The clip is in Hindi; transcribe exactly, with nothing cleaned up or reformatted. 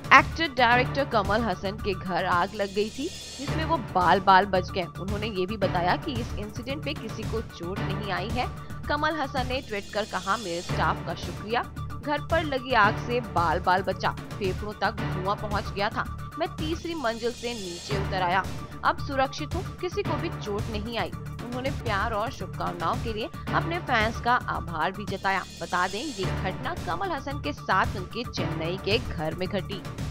एक्टर डायरेक्टर कमल हसन के घर आग लग गई थी, जिसमें वो बाल बाल बच गए। उन्होंने ये भी बताया कि इस इंसिडेंट पे किसी को चोट नहीं आई है। कमल हसन ने ट्वीट कर कहा, मेरे स्टाफ का शुक्रिया, घर पर लगी आग से बाल बाल बचा, फेफड़ों तक धुआं पहुंच गया था। मैं तीसरी मंजिल से नीचे उतर आया, अब सुरक्षित हूँ, किसी को भी चोट नहीं आई। उन्होंने प्यार और शुभकामनाओं के लिए अपने फैंस का आभार भी जताया। बता दें, ये घटना कमल हसन के साथ उनके चेन्नई के घर में घटी।